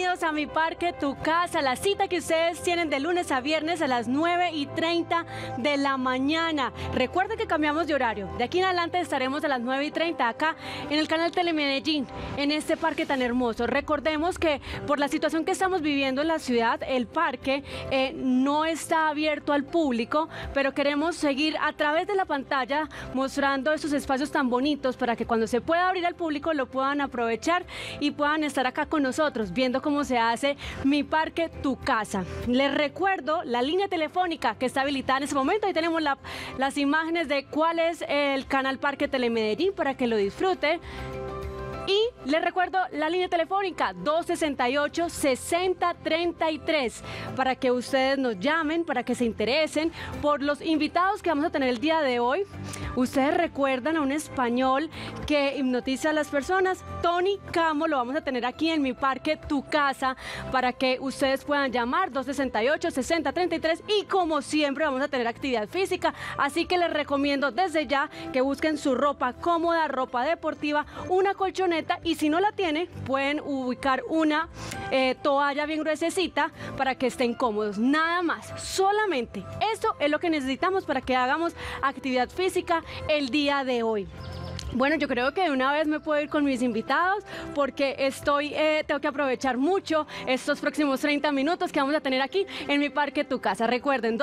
bienvenidos a Mi Parque, Tu Casa, la cita que ustedes tienen de lunes a viernes a las 9:30 de la mañana. Recuerden que cambiamos de horario. De aquí en adelante estaremos a las 9:30 acá en el canal Telemedellín, en este parque tan hermoso. Recordemos que por la situación que estamos viviendo en la ciudad, el parque no está abierto al público, pero queremos seguir a través de la pantalla mostrando esos espacios tan bonitos para que cuando se pueda abrir al público lo puedan aprovechar y puedan estar acá con nosotros viendo cómo se hace Mi Parque, Tu Casa. Les recuerdo la línea telefónica que está habilitada en este momento. Ahí tenemos las imágenes de cuál es el canal Parque Telemedellín para que lo disfrute. Y les recuerdo la línea telefónica 268-6033 para que ustedes nos llamen, para que se interesen por los invitados que vamos a tener el día de hoy. Ustedes recuerdan a un español que hipnotiza a las personas, Tony Camo, lo vamos a tener aquí en Mi Parque, Tu Casa, para que ustedes puedan llamar 268-6033 y como siempre vamos a tener actividad física, así que les recomiendo desde ya que busquen su ropa cómoda, ropa deportiva, una colchoneta y si no la tiene, pueden ubicar una toalla bien gruesecita para que estén cómodos. Nada más, solamente eso es lo que necesitamos para que hagamos actividad física el día de hoy. Bueno, yo creo que de una vez me puedo ir con mis invitados porque tengo que aprovechar mucho estos próximos 30 minutos que vamos a tener aquí en Mi Parque, Tu Casa. Recuerden,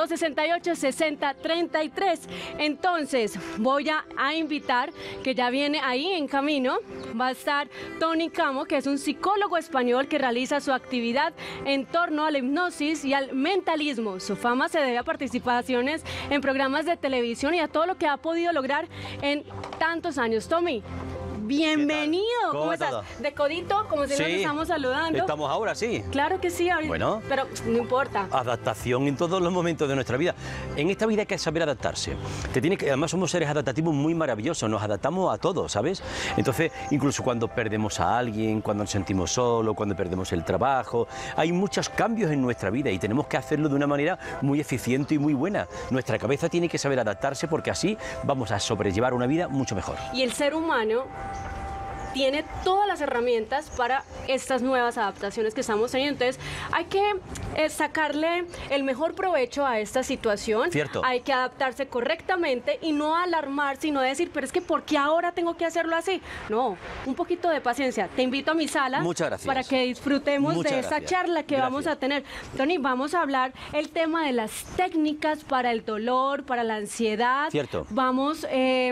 268-6033. Entonces, voy a invitar, que ya viene ahí en camino, va a estar Tony Camo, que es un psicólogo español que realiza su actividad en torno a la hipnosis y al mentalismo. Su fama se debe a participaciones en programas de televisión y a todo lo que ha podido lograr en tantos años. Tommy, bienvenido. ¿Cómo estás? Todo? De codito, como si nos estamos saludando. Estamos ahora, sí. Claro que sí, ahorita. Bueno, pero no importa. Adaptación en todos los momentos de nuestra vida. En esta vida hay que saber adaptarse. Además somos seres adaptativos muy maravillosos, nos adaptamos a todo, ¿sabes? Entonces, incluso cuando perdemos a alguien, cuando nos sentimos solos, cuando perdemos el trabajo, hay muchos cambios en nuestra vida y tenemos que hacerlo de una manera muy eficiente y muy buena. Nuestra cabeza tiene que saber adaptarse porque así vamos a sobrellevar una vida mucho mejor. Y el ser humano tiene todas las herramientas para estas nuevas adaptaciones que estamos teniendo. Entonces, hay que sacarle el mejor provecho a esta situación. Cierto. Hay que adaptarse correctamente y no alarmarse, sino decir, pero es que ¿por qué ahora tengo que hacerlo así? No, un poquito de paciencia. Te invito a mi sala. Muchas gracias. Para que disfrutemos de esta charla que vamos a tener. Tony, vamos a hablar el tema de las técnicas para el dolor, para la ansiedad. Cierto. Vamos...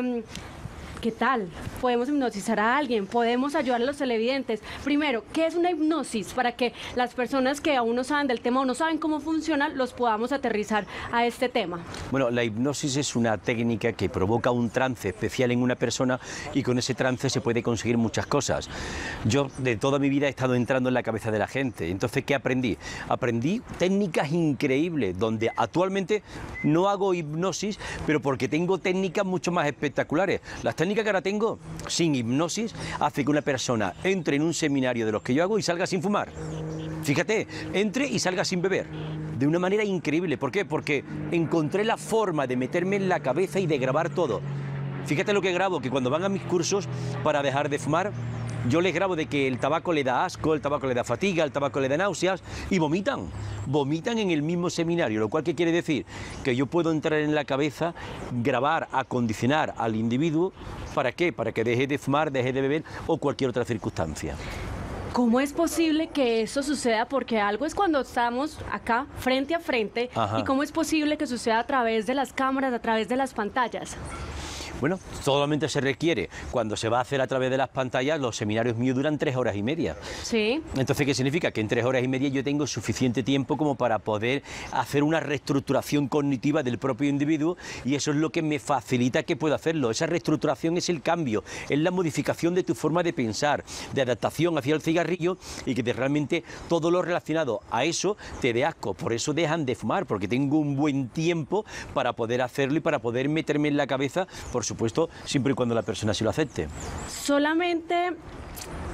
¿qué tal? Podemos hipnotizar a alguien, podemos ayudar a los televidentes. Primero, ¿qué es una hipnosis? Para que las personas que aún no saben del tema o no saben cómo funciona, los podamos aterrizar a este tema. Bueno, la hipnosis es una técnica que provoca un trance especial en una persona y con ese trance se puede conseguir muchas cosas. Yo de toda mi vida he estado entrando en la cabeza de la gente. Entonces, ¿qué aprendí? Aprendí técnicas increíbles, donde actualmente no hago hipnosis, pero porque tengo técnicas mucho más espectaculares. Las técnicas que ahora tengo sin hipnosis hace que una persona entre en un seminario de los que yo hago y salga sin fumar. Fíjate, entre y salga sin beber. De una manera increíble. ¿Por qué? Porque encontré la forma de meterme en la cabeza y de grabar todo. Fíjate lo que grabo, que cuando van a mis cursos para dejar de fumar, yo les grabo de que el tabaco le da asco, el tabaco le da fatiga, el tabaco le da náuseas y vomitan. Vomitan en el mismo seminario, lo cual ¿qué quiere decir? Que yo puedo entrar en la cabeza, grabar, acondicionar al individuo. ¿Para qué? Para que deje de fumar, deje de beber o cualquier otra circunstancia. ¿Cómo es posible que eso suceda? Porque algo es cuando estamos acá frente a frente. Ajá. ¿Y cómo es posible que suceda a través de las cámaras, a través de las pantallas? Bueno, solamente se requiere, cuando se va a hacer a través de las pantallas, los seminarios míos duran 3 horas y media. Sí. Entonces, ¿qué significa? Que en 3 horas y media yo tengo suficiente tiempo como para poder hacer una reestructuración cognitiva del propio individuo y eso es lo que me facilita que pueda hacerlo. Esa reestructuración es el cambio, es la modificación de tu forma de pensar, de adaptación hacia el cigarrillo y que realmente todo lo relacionado a eso te dé asco. Por eso dejan de fumar, porque tengo un buen tiempo para poder hacerlo y para poder meterme en la cabeza, por supuesto, siempre y cuando la persona sí lo acepte. Solamente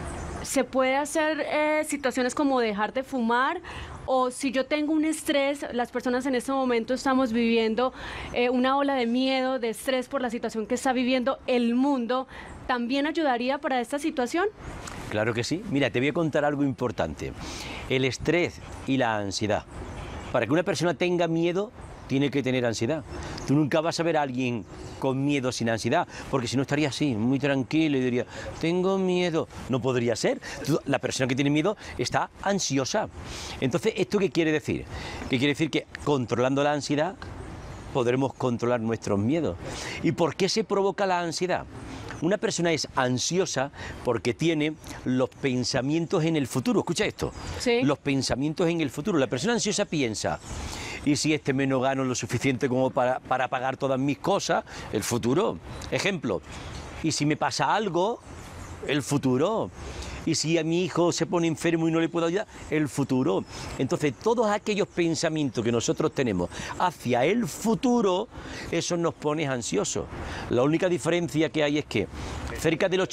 ¿Se puede hacer situaciones como dejar de fumar? O si yo tengo un estrés, las personas en este momento estamos viviendo una ola de miedo, de estrés por la situación que está viviendo el mundo, ¿también ayudaría para esta situación? Claro que sí. Mira, te voy a contar algo importante. El estrés y la ansiedad. Para que una persona tenga miedo, tiene que tener ansiedad. Tú nunca vas a ver a alguien con miedo sin ansiedad, porque si no estaría así, muy tranquilo y diría, tengo miedo. No podría ser. La persona que tiene miedo está ansiosa. Entonces, ¿esto qué quiere decir? Que quiere decir que controlando la ansiedad podremos controlar nuestros miedos. ¿Y por qué se provoca la ansiedad? Una persona es ansiosa porque tiene los pensamientos en el futuro. Escucha esto. Sí. Los pensamientos en el futuro. La persona ansiosa piensa, ¿y si este mes no gano lo suficiente como para pagar todas mis cosas? El futuro. Ejemplo, ¿y si me pasa algo? El futuro. ¿Y si a mi hijo se pone enfermo y no le puedo ayudar? El futuro. Entonces, todos aquellos pensamientos que nosotros tenemos hacia el futuro, eso nos pone ansiosos. La única diferencia que hay es que cerca del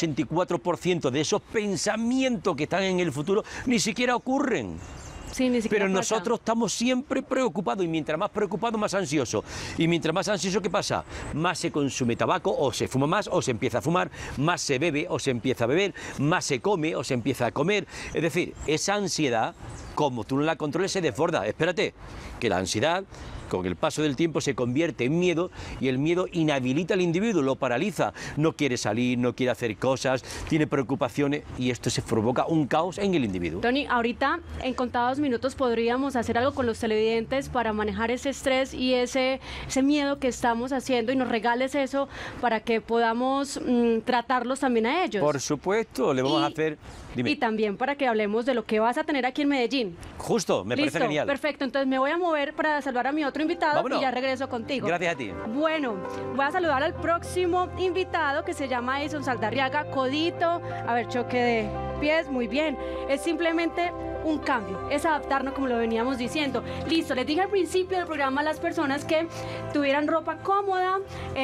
84% de esos pensamientos que están en el futuro ni siquiera ocurren. Sí, ni siquiera Pero pasa. nosotros estamos siempre preocupados, y mientras más preocupados, más ansioso. Y mientras más ansioso, ¿qué pasa? Más se consume tabaco, o se fuma más, o se empieza a fumar, más se bebe, o se empieza a beber, más se come, o se empieza a comer. Es decir, esa ansiedad, como tú no la controles, se desborda. Espérate, que la ansiedad, con el paso del tiempo, se convierte en miedo, y el miedo inhabilita al individuo, lo paraliza. No quiere salir, no quiere hacer cosas, tiene preocupaciones, y esto se provoca un caos en el individuo. Tony, ahorita en contados minutos podríamos hacer algo con los televidentes para manejar ese estrés y ese miedo que estamos haciendo, y nos regales eso para que podamos tratarlos también a ellos. Por supuesto, le vamos a hacer... Dime. Y también para que hablemos de lo que vas a tener aquí en Medellín. Justo, me parece genial. Perfecto, entonces me voy a mover para saludar a mi otro invitado. Vámonos. Y ya regreso contigo. Gracias a ti. Bueno, voy a saludar al próximo invitado, que se llama Edison Saldarriaga. Codito, a ver, choque de pies, muy bien. Es simplemente un cambio, es adaptarnos, como lo veníamos diciendo. Listo, les dije al principio del programa a las personas que tuvieran ropa cómoda,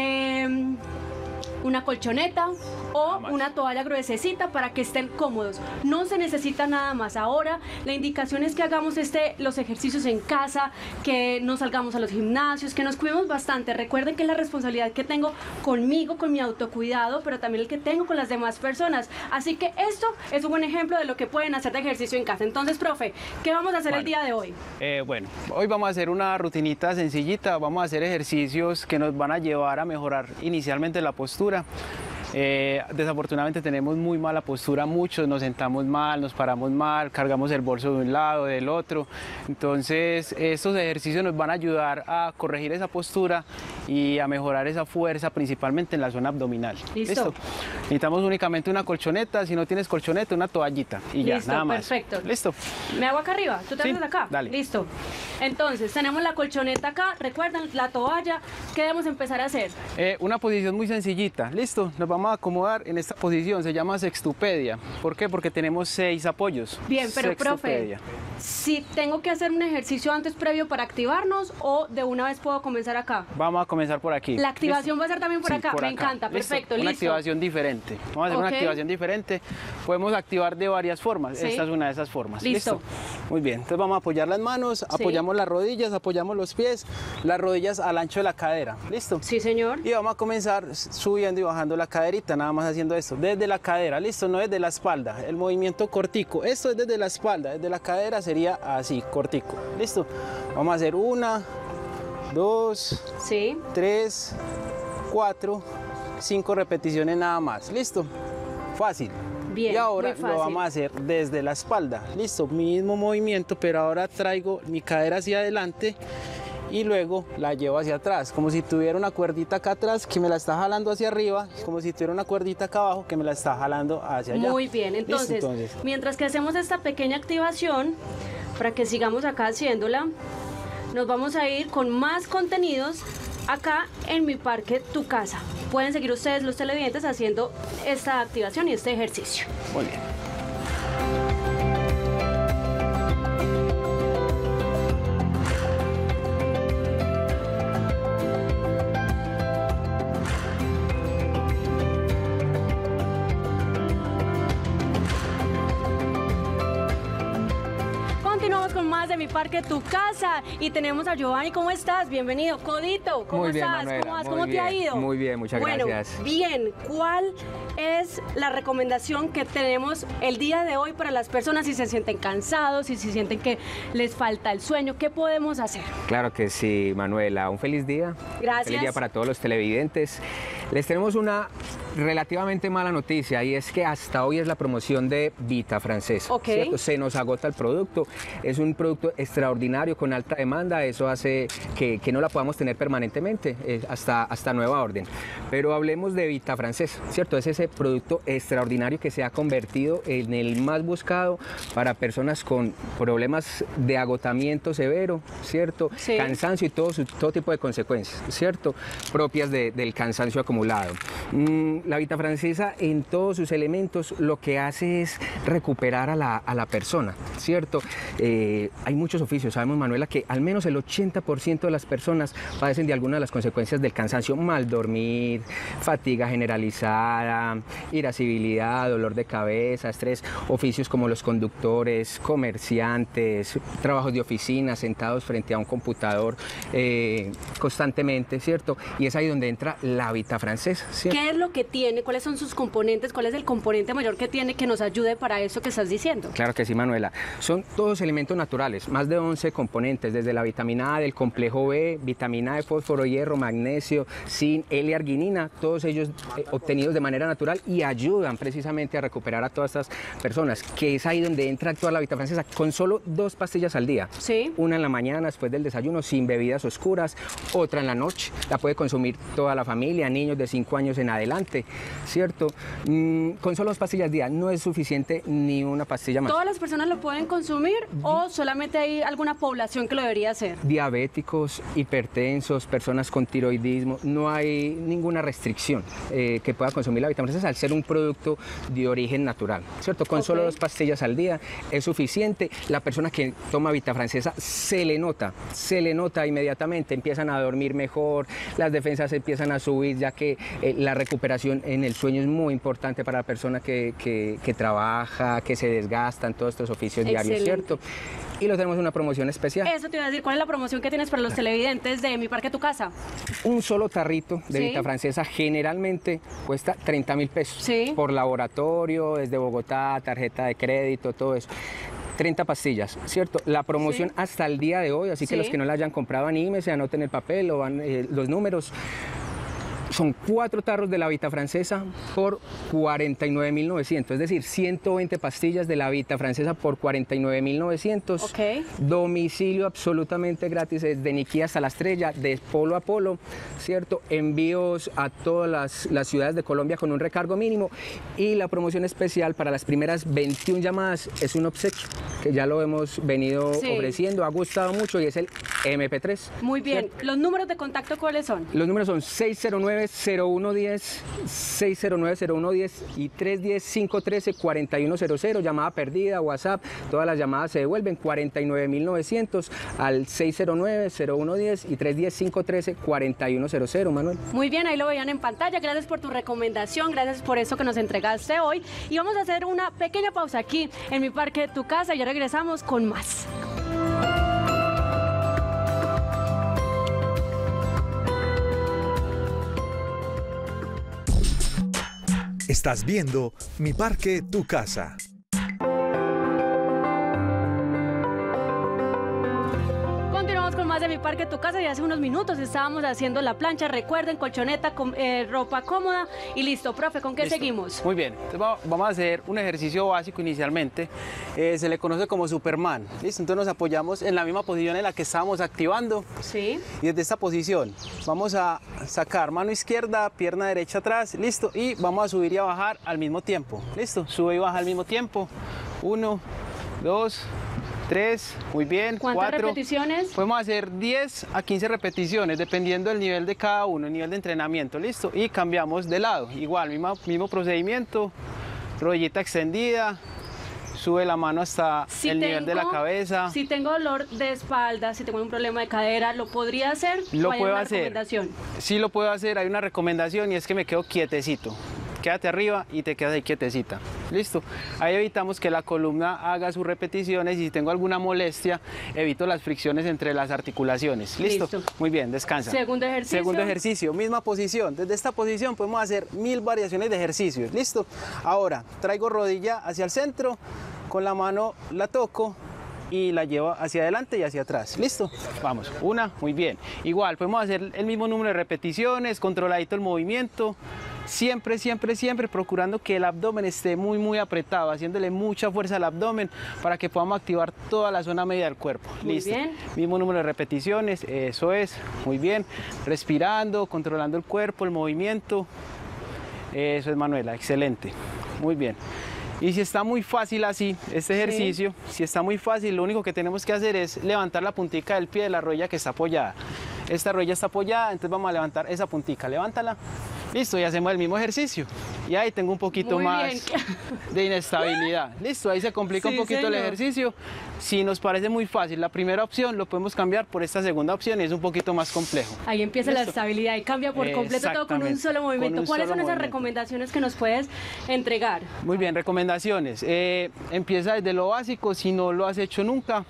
una colchoneta o una toalla gruesecita para que estén cómodos. No se necesita nada más. Ahora la indicación es que hagamos los ejercicios en casa, que no salgamos a los gimnasios, que nos cuidemos bastante. Recuerden que es la responsabilidad que tengo conmigo, con mi autocuidado, pero también el que tengo con las demás personas. Así que esto es un buen ejemplo de lo que pueden hacer de ejercicio en casa. Entonces, profe, ¿qué vamos a hacer el día de hoy? Bueno, hoy vamos a hacer una rutinita sencillita. Vamos a hacer ejercicios que nos van a llevar a mejorar inicialmente la postura. Desafortunadamente tenemos muy mala postura, muchos nos sentamos mal, nos paramos mal, cargamos el bolso de un lado, del otro. Entonces estos ejercicios nos van a ayudar a corregir esa postura y a mejorar esa fuerza, principalmente en la zona abdominal. ¿Listo? Necesitamos únicamente una colchoneta, si no tienes colchoneta, una toallita y ya, nada más. Perfecto. ¿Listo? ¿Me hago acá arriba? ¿Tú te haces acá? Dale. Listo. Entonces, tenemos la colchoneta acá, recuerden, la toalla. ¿Qué debemos empezar a hacer? Una posición muy sencillita. ¿Listo? Nos vamos a acomodar en esta posición, se llama sextupedia. ¿Por qué? Porque tenemos 6 apoyos. Bien, pero profe, si tengo que hacer un ejercicio antes previo para activarnos, o de una vez puedo comenzar acá. Vamos a comenzar por aquí. La activación va a ser también por acá. Por Me acá. encanta, perfecto, Una listo. activación diferente. Vamos a hacer una activación diferente. Podemos activar de varias formas. Sí. Esta es una de esas formas. Listo. Muy bien. Entonces vamos a apoyar las manos, apoyamos las rodillas, apoyamos los pies, las rodillas al ancho de la cadera. ¿Listo? Sí, señor. Y vamos a comenzar subiendo y bajando la caderita, nada más haciendo esto, desde la cadera, listo, no desde la espalda, el movimiento cortico, esto es desde la espalda, desde la cadera sería así, cortico, listo. Vamos a hacer 1, 2, 3, 4, 5 repeticiones nada más, listo, fácil. Bien, y ahora muy fácil. lo vamos a hacer desde la espalda, listo, mismo movimiento, pero ahora traigo mi cadera hacia adelante y luego la llevo hacia atrás, como si tuviera una cuerdita acá atrás que me la está jalando hacia arriba, como si tuviera una cuerdita acá abajo que me la está jalando hacia allá. Muy bien, entonces, mientras que hacemos esta pequeña activación, para que sigamos acá haciéndola, nos vamos a ir con más contenidos acá en Mi Parque Tu Casa. Pueden seguir ustedes, los televidentes, haciendo esta activación y este ejercicio. Muy bien. más de Mi Parque Tu Casa y tenemos a Giovanni. ¿Cómo estás? Bienvenido. Codito, ¿cómo Muy bien, estás? Manuela, ¿Cómo vas? muy ¿Cómo te bien, ha ido? muy bien, muchas gracias. Bien, ¿cuál es la recomendación que tenemos el día de hoy para las personas si se sienten cansados, si se sienten que les falta el sueño? ¿Qué podemos hacer? Claro que sí, Manuela. Un feliz día. Gracias. Feliz día para todos los televidentes. Les tenemos una relativamente mala noticia y es que hasta hoy es la promoción de Vita Francesa. Ok. ¿Cierto? Se nos agota el producto. Es un producto extraordinario con alta demanda. Eso hace que no la podamos tener permanentemente hasta nueva orden. Pero hablemos de Vita Francesa, ¿cierto? Es ese producto extraordinario que se ha convertido en el más buscado para personas con problemas de agotamiento severo, ¿cierto? Sí. Cansancio y todo tipo de consecuencias, ¿cierto? Propias del cansancio acumulado. La Vita Francesa en todos sus elementos lo que hace es recuperar a la persona, ¿cierto? Hay muchos oficios, sabemos, Manuela, que al menos el 80% de las personas padecen de alguna de las consecuencias del cansancio: mal dormir, fatiga generalizada, irascibilidad, dolor de cabeza, estrés. Oficios como los conductores, comerciantes, trabajos de oficina, sentados frente a un computador constantemente, ¿cierto? Y es ahí donde entra la Vita Francesa, ¿cierto? ¿Qué es lo que tiene? ¿Cuáles son sus componentes? ¿Cuál es el componente mayor que tiene que nos ayude para eso que estás diciendo? Claro que sí, Manuela. Son todos elementos naturales, más de 11 componentes, desde la vitamina A del complejo B, vitamina E, fósforo, hierro, magnesio, zinc, L-arginina, todos ellos obtenidos de manera natural y ayudan precisamente a recuperar a todas estas personas, que es ahí donde entra a actuar la Vita Francesa con solo 2 pastillas al día. Sí. Una en la mañana después del desayuno sin bebidas oscuras, otra en la noche. La puede consumir toda la familia, niños de 5 años en adelante, ¿cierto? Con solo 2 pastillas al día no es suficiente ni una pastilla más. ¿Todas las personas lo pueden consumir o solamente hay alguna población que lo debería hacer? Diabéticos, hipertensos, personas con tiroidismo, no hay ninguna restricción que pueda consumir la Vita Francesa al ser un producto de origen natural, ¿cierto? Con solo 2 pastillas al día es suficiente. La persona que toma Vita Francesa se le nota inmediatamente, empiezan a dormir mejor, las defensas empiezan a subir, ya que la recuperación en el sueño es muy importante para la persona que trabaja, que se desgasta en todos estos oficios diarios, ¿cierto? Y lo tenemos en una promoción especial. Eso te iba a decir, ¿cuál es la promoción que tienes para los televidentes de Mi Parque Tu Casa? Un solo tarrito de Sí. Vita Francesa generalmente cuesta 30.000 pesos. Sí. Por laboratorio, desde Bogotá, tarjeta de crédito, todo eso. 30 pastillas, ¿cierto? La promoción Sí. hasta el día de hoy, así que Sí. los que no la hayan comprado, anímense, anoten el papel o los números. Son 4 tarros de la Vita Francesa por 49.900, es decir, 120 pastillas de la Vita Francesa por 49.900. Ok. Domicilio absolutamente gratis desde Niquí hasta La Estrella, de polo a polo, ¿cierto? Envíos a todas las ciudades de Colombia con un recargo mínimo, y la promoción especial para las primeras 21 llamadas es un obsequio que ya lo hemos venido ofreciendo, ha gustado mucho, y es el MP3. Muy bien. ¿cierto? ¿Los números de contacto cuáles son? Los números son 609-0110, 609-0110 y 310-513-4100, llamada perdida, WhatsApp, todas las llamadas se devuelven, 49.900 al 609-0110 y 310-513-4100, Manuel. Muy bien, ahí lo veían en pantalla. Gracias por tu recomendación, gracias por eso que nos entregaste hoy. Y vamos a hacer una pequeña pausa aquí en Mi Parque Tu Casa y ya regresamos con más. Estás viendo Mi Parque Tu Casa. Continuamos con más de Mi Parque Tu Casa y hace unos minutos estábamos haciendo la plancha. Recuerden, colchoneta, ropa cómoda y listo. Profe, ¿con qué Listo. seguimos? Muy bien, entonces vamos a hacer un ejercicio básico inicialmente. Se le conoce como Superman. ¿Listo? Entonces nos apoyamos en la misma posición en la que estábamos activando. Sí. Y desde esta posición vamos a sacar mano izquierda, pierna derecha atrás, listo, y vamos a subir y a bajar al mismo tiempo, listo, sube y baja al mismo tiempo, 1, 2, 3, muy bien, ¿Cuántas 4, repeticiones? podemos hacer 10 a 15 repeticiones, dependiendo del nivel de cada uno, el nivel de entrenamiento, listo, y cambiamos de lado, igual, mismo procedimiento, rodillita extendida, sube la mano hasta el nivel de la cabeza. Si tengo dolor de espalda, si tengo un problema de cadera, ¿lo podría hacer? Lo ¿O hay puedo una hacer. recomendación? Sí lo puedo hacer, hay una recomendación y es que me quedo quietecito. Quédate arriba y te quedas ahí quietecita. listo. Ahí evitamos que la columna haga sus repeticiones y si tengo alguna molestia, evito las fricciones entre las articulaciones, listo. Muy bien, descansa. Segundo ejercicio. Segundo ejercicio, misma posición. Desde esta posición podemos hacer 1000 variaciones de ejercicios, listo. Ahora, traigo rodilla hacia el centro, con la mano la toco y la llevo hacia adelante y hacia atrás. ¿Listo? Vamos, una, muy bien. Igual, podemos hacer el mismo número de repeticiones, controladito el movimiento. Siempre, siempre, siempre procurando que el abdomen esté muy, muy apretado, haciéndole mucha fuerza al abdomen para que podamos activar toda la zona media del cuerpo. Muy ¿Listo? bien. Mismo número de repeticiones, eso es, muy bien. Respirando, controlando el cuerpo, el movimiento. Eso es, Manuela, excelente. Muy bien. Y si está muy fácil así, este ejercicio, si está muy fácil, lo único que tenemos que hacer es levantar la puntica del pie de la rodilla que está apoyada. Esta rodilla está apoyada, entonces vamos a levantar esa puntica, levántala. Listo, y hacemos el mismo ejercicio. Y ahí tengo un poquito Muy más bien. de inestabilidad. Listo, ahí se complica un poquito el ejercicio. Si nos parece muy fácil la primera opción, lo podemos cambiar por esta segunda opción y es un poquito más complejo. Ahí empieza la estabilidad y cambia por completo todo con un solo movimiento. ¿Cuáles son esas recomendaciones que nos puedes entregar? Muy bien, recomendaciones. Empieza desde lo básico, si no lo has hecho nunca,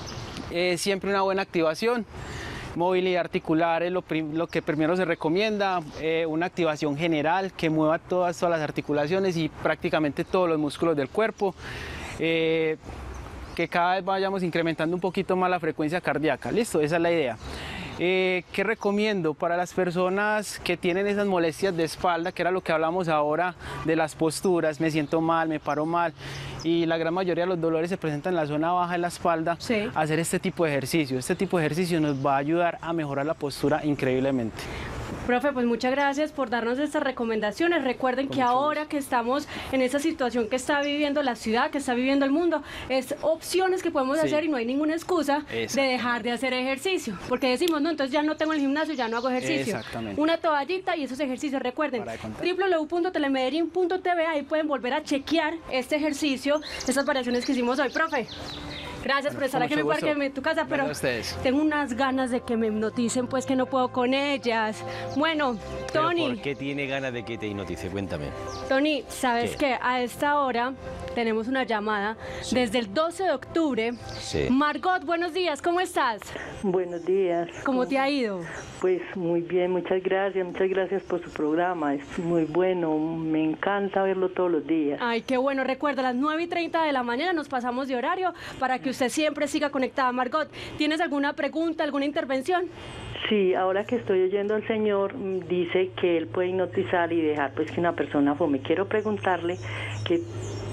siempre una buena activación. Movilidad articular es lo que primero se recomienda, una activación general que mueva todas las articulaciones y prácticamente todos los músculos del cuerpo. Que cada vez vayamos incrementando un poquito más la frecuencia cardíaca. Listo, esa es la idea. ¿Qué recomiendo para las personas que tienen esas molestias de espalda, que era lo que hablamos ahora de las posturas? Me siento mal, me paro mal y la gran mayoría de los dolores se presentan en la zona baja de la espalda. Sí. Hacer este tipo de ejercicio. Este tipo de ejercicio nos va a ayudar a mejorar la postura increíblemente. Profe, pues muchas gracias por darnos estas recomendaciones. Recuerden que ahora que estamos en esa situación que está viviendo la ciudad, que está viviendo el mundo, es opciones que podemos hacer y no hay ninguna excusa de dejar de hacer ejercicio. Porque decimos, no, entonces ya no tengo el gimnasio, ya no hago ejercicio. Exactamente. Una toallita y esos ejercicios. Recuerden, www.telemedellin.tv, ahí pueden volver a chequear este ejercicio, estas variaciones que hicimos hoy. Profe, gracias por estar aquí en el parque de tu casa, pero tengo unas ganas de que me hipnoticen, pues que no puedo con ellas. Bueno, Tony. ¿Pero por qué tiene ganas de que te hipnotice? Cuéntame. Tony, ¿sabes qué? A esta hora tenemos una llamada desde el 12 de octubre. Sí. Margot, buenos días, ¿cómo estás? Buenos días. ¿Cómo te ha ido? Pues muy bien, muchas gracias por su programa, es muy bueno, me encanta verlo todos los días. Ay, qué bueno, recuerda, a las 9:30 de la mañana nos pasamos de horario para que usted siempre siga conectada. Margot, ¿tienes alguna pregunta, alguna intervención? Sí, ahora que estoy oyendo al señor, dice que él puede hipnotizar y dejar pues que una persona fume. Quiero preguntarle que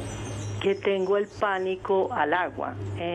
tengo el pánico al agua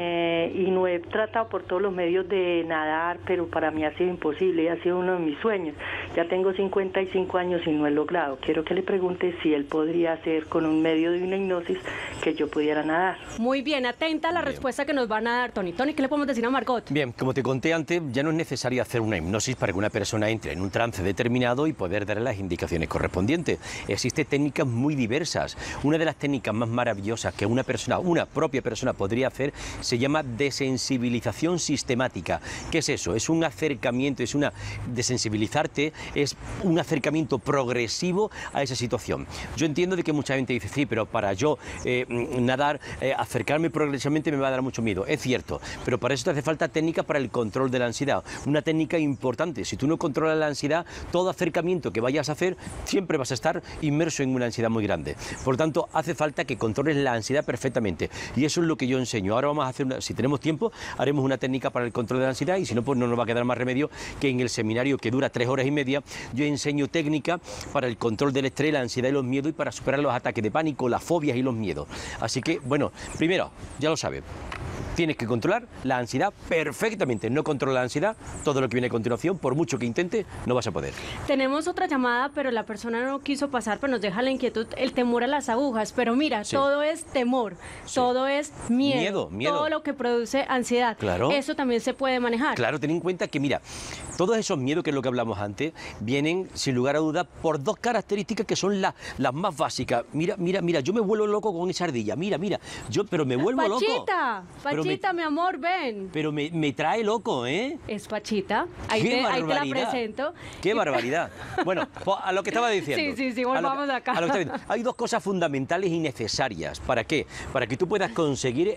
y no he tratado por todos los medios de nadar, pero para mí ha sido imposible y ha sido uno de mis sueños. Ya tengo 55 años y no he logrado. Quiero que le pregunte si él podría hacer con un medio de una hipnosis que yo pudiera nadar. Muy bien, atenta a la respuesta que nos van a dar, Tony. Tony, ¿qué le podemos decir a Margot? Bien, como te conté antes, ya no es necesario hacer una hipnosis para que una persona entre en un trance determinado y poder darle las indicaciones correspondientes. Existen técnicas muy diversas. Una de las técnicas más maravillosas que una propia persona podría hacer se llama desensibilización sistemática. ¿Qué es eso? Es un acercamiento, desensibilizarte, es un acercamiento progresivo a esa situación. Yo entiendo de que mucha gente dice, sí, pero para yo nadar, acercarme progresivamente me va a dar mucho miedo. Es cierto, pero para eso te hace falta técnica para el control de la ansiedad. Una técnica importante. Si tú no controlas la ansiedad, todo acercamiento que vayas a hacer, siempre vas a estar inmerso en una ansiedad muy grande. Por lo tanto, hace falta que controles la ansiedad perfectamente. Y eso es lo que yo enseño. Ahora vamos a hacer, si tenemos tiempo, haremos una técnica para el control de la ansiedad y si no, pues no nos va a quedar más remedio que en el seminario que dura 3 horas y media, yo enseño técnica para el control del estrés, la ansiedad y los miedos y para superar los ataques de pánico, las fobias y los miedos. Así que, bueno, primero, ya lo sabes. Tienes que controlar la ansiedad perfectamente. No controla la ansiedad, todo lo que viene a continuación, por mucho que intente, no vas a poder. Tenemos otra llamada, pero la persona no quiso pasar, pero nos deja la inquietud, el temor a las agujas. Pero mira, todo es temor, todo es miedo, todo lo que produce ansiedad. Claro. Eso también se puede manejar. Claro, ten en cuenta que, mira, todos esos miedos, que es lo que hablamos antes, vienen, sin lugar a dudas, por dos características que son las más básicas. Mira, yo me vuelvo loco con esa ardilla. Mira, pero me vuelvo loco. Pachita, Pachita, mi amor, ven. Pero me trae loco, ¿eh? Es Pachita. Ahí ¡Qué te la barbaridad! presento. ¡Qué barbaridad! Bueno, pues a lo que estaba diciendo. Sí, volvamos acá. Hay dos cosas fundamentales y necesarias. ¿Para qué? Para que tú puedas conseguir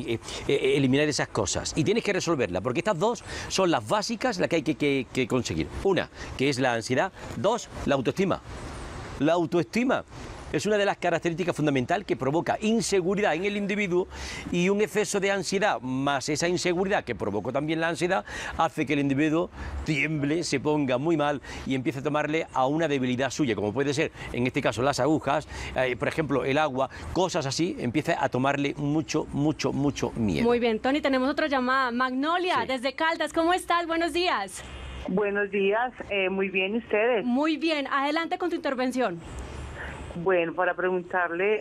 eliminar esas cosas. Y tienes que resolverlas, porque estas dos son las básicas, las que hay que conseguir. Una, que es la ansiedad. Dos, la autoestima. La autoestima es una de las características fundamentales que provoca inseguridad en el individuo, y un exceso de ansiedad más esa inseguridad que provocó también la ansiedad hace que el individuo tiemble, se ponga muy mal y empiece a tomarle a una debilidad suya, como puede ser en este caso las agujas, por ejemplo el agua, cosas así, empieza a tomarle mucho miedo. Muy bien, Tony, tenemos otra llamada. Magnolia, Sí. desde Caldas, ¿cómo estás? Buenos días. Buenos días, muy bien, ¿ustedes? Muy bien, adelante con tu intervención. Bueno, para preguntarle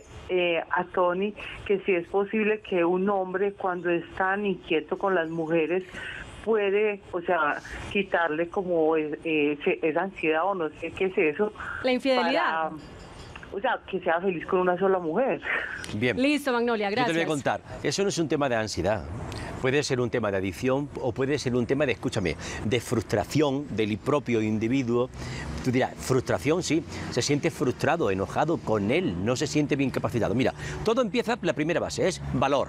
a Tony que si es posible que un hombre cuando es tan inquieto con las mujeres puede, o sea, quitarle como esa ansiedad o no sé qué es eso. La infidelidad. O sea, que sea feliz con una sola mujer. Bien. Listo, Magnolia, Yo gracias. te voy a contar, eso no es un tema de ansiedad, puede ser un tema de adicción o puede ser un tema de, escúchame, de frustración del propio individuo. Tú dirás, frustración, sí, se siente frustrado, enojado con él, no se siente bien capacitado. Mira, todo empieza, la primera base es valor.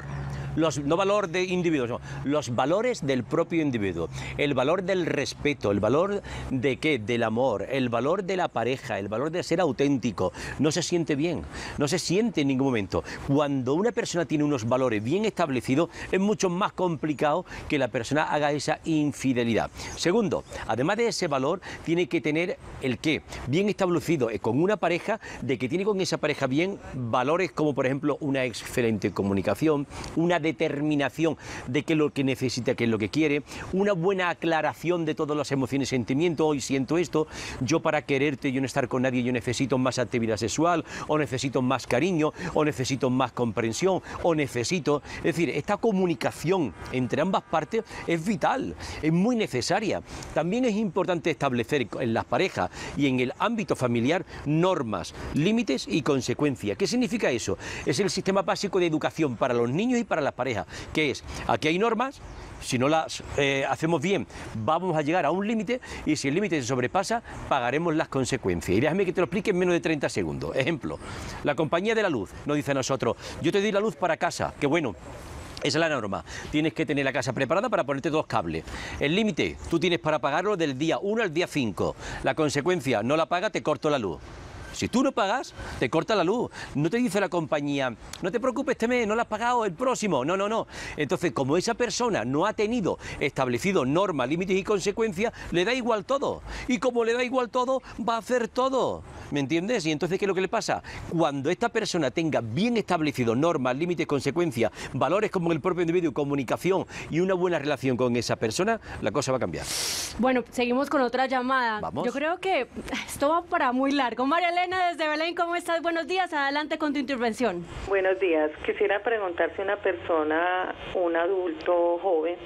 No valor de individuos, no, los valores del propio individuo, el valor del respeto, el valor de qué, del amor, el valor de la pareja, el valor de ser auténtico. No se siente bien, no se siente en ningún momento. Cuando una persona tiene unos valores bien establecidos, es mucho más complicado que la persona haga esa infidelidad. Segundo, además de ese valor, tiene que tener el qué, bien establecido con una pareja, de que tiene con esa pareja bien valores como por ejemplo una excelente comunicación, una determinación de qué es lo que necesita, qué es lo que quiere, una buena aclaración de todas las emociones, sentimientos. Hoy siento esto, yo para quererte, yo no estar con nadie, yo necesito más actividad sexual, o necesito más cariño, o necesito más comprensión, o necesito... Es decir, esta comunicación entre ambas partes es vital, es muy necesaria. También es importante establecer en las parejas y en el ámbito familiar normas, límites y consecuencias. ¿Qué significa eso? Es el sistema básico de educación para los niños y para las parejas, que es, aquí hay normas, si no las hacemos bien, vamos a llegar a un límite, y si el límite se sobrepasa, pagaremos las consecuencias. Y déjame que te lo explique en menos de 30 segundos. Ejemplo, la compañía de la luz nos dice a nosotros, yo te doy la luz para casa, que bueno, esa es la norma. Tienes que tener la casa preparada para ponerte 2 cables. El límite, tú tienes para pagarlo del día 1 al día 5. La consecuencia, no la paga, te corto la luz. Si tú no pagas, te corta la luz. No te dice la compañía, no te preocupes este mes, no la has pagado, el próximo. No, no, no. Entonces, como esa persona no ha tenido establecido normas, límites y consecuencias, le da igual todo. Y como le da igual todo, va a hacer todo. ¿Me entiendes? Y entonces, ¿qué es lo que le pasa? Cuando esta persona tenga bien establecido normas, límites, consecuencias, valores como el propio individuo, comunicación y una buena relación con esa persona, la cosa va a cambiar. Bueno, seguimos con otra llamada. ¿Vamos? Yo creo que esto va para muy largo. María Elena, desde Belén, ¿cómo estás? Buenos días, adelante con tu intervención. Buenos días. Quisiera preguntar si una persona, un adulto joven,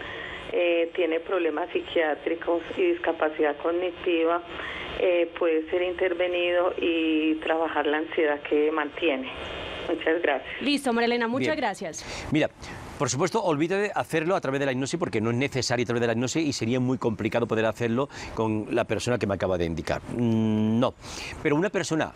tiene problemas psiquiátricos y discapacidad cognitiva, puede ser intervenido y trabajar la ansiedad que mantiene. Muchas gracias. Listo, María Elena, muchas Bien. gracias. Mira, por supuesto, olvídate de hacerlo a través de la hipnosis, porque no es necesario a través de la hipnosis y sería muy complicado poder hacerlo con la persona que me acaba de indicar. No, pero una persona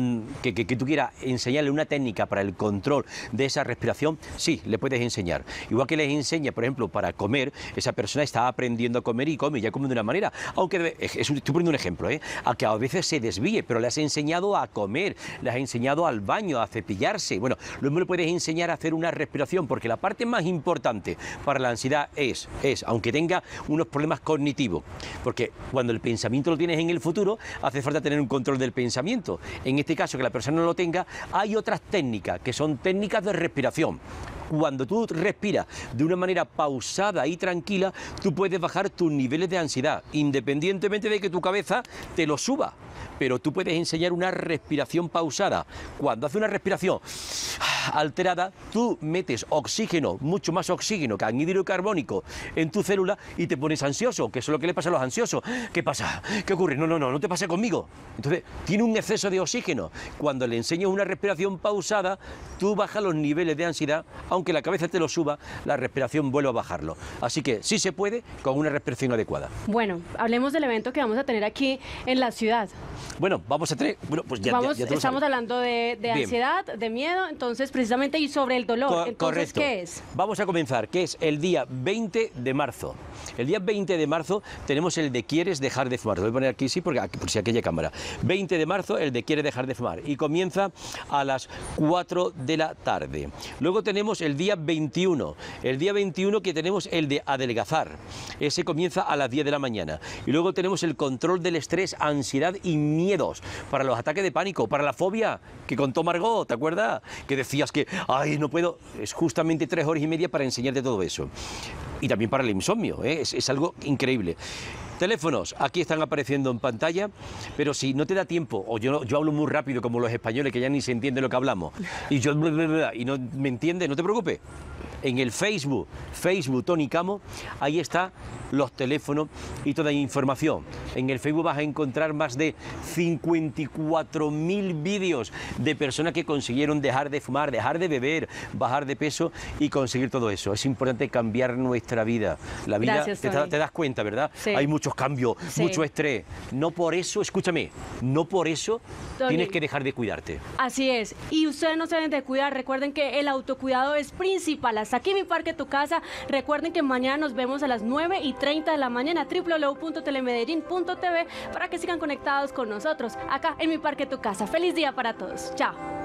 que tú quieras enseñarle una técnica para el control de esa respiración, sí, le puedes enseñar. Igual que les enseña, por ejemplo, para comer, esa persona está aprendiendo a comer y come, ya come de una manera, aunque, estoy poniendo un ejemplo, a que a veces se desvíe, pero le has enseñado a comer, le has enseñado al baño, a cepillarse. Bueno, lo mismo le puedes enseñar a hacer una respiración, porque la parte más importante para la ansiedad es, aunque tenga unos problemas cognitivos, porque cuando el pensamiento lo tienes en el futuro, hace falta tener un control del pensamiento. En este caso, que la persona no lo tenga, hay otras técnicas, que son técnicas de respiración. Cuando tú respiras de una manera pausada y tranquila, tú puedes bajar tus niveles de ansiedad, independientemente de que tu cabeza te lo suba. Pero tú puedes enseñar una respiración pausada. Cuando haces una respiración alterada, tú metes oxígeno, mucho más oxígeno que anhídrido carbónico en tu célula y te pones ansioso, que eso es lo que le pasa a los ansiosos. ¿Qué pasa? ¿Qué ocurre? No te pase conmigo. Entonces, tiene un exceso de oxígeno. Cuando le enseñas una respiración pausada, tú bajas los niveles de ansiedad, aunque la cabeza te lo suba, la respiración vuelve a bajarlo. Así que sí se puede con una respiración adecuada. Bueno, hablemos del evento que vamos a tener aquí en la ciudad. Bueno, vamos a tener... Bueno, pues ya estamos hablando de ansiedad, de miedo, entonces precisamente, y sobre el dolor. Entonces, correcto. ¿qué es? Vamos a comenzar, que es el día 20 de marzo. El día 20 de marzo tenemos el de ¿Quieres dejar de fumar? Lo voy a poner aquí, sí, porque por si aquella cámara. 20 de marzo, el de ¿Quieres dejar de fumar? Y comienza a las 4 de la tarde. Luego tenemos el día 21. El día 21 que tenemos el de adelgazar. Ese comienza a las 10 de la mañana. Y luego tenemos el control del estrés, ansiedad y miedos. Para los ataques de pánico, para la fobia, que contó Margot, ¿te acuerdas? Que decías que, ay, no puedo. Es justamente 3 horas y media para enseñarte todo eso. Y también para el insomnio, ¿eh? Es algo increíble. Teléfonos, aquí están apareciendo en pantalla, pero si no te da tiempo, o yo hablo muy rápido como los españoles que ya ni se entiende lo que hablamos, y yo y no me entiende, no te preocupes. En el Facebook Tony Camo, ahí está los teléfonos y toda la información. En el Facebook vas a encontrar más de 54.000 vídeos de personas que consiguieron dejar de fumar, dejar de beber, bajar de peso y conseguir todo eso. Es importante cambiar nuestra vida. La vida, Gracias, te das cuenta, ¿verdad? Sí. Hay muchos cambios, Sí. mucho estrés. No por eso, escúchame, no por eso Tony, tienes que dejar de cuidarte. Así es, y ustedes no se deben de cuidar, recuerden que el autocuidado es principal. Hasta aquí Mi Parque Tu Casa, recuerden que mañana nos vemos a las 9:30 de la mañana, www.telemedellin.tv, para que sigan conectados con nosotros, acá en Mi Parque Tu Casa. Feliz día para todos, chao.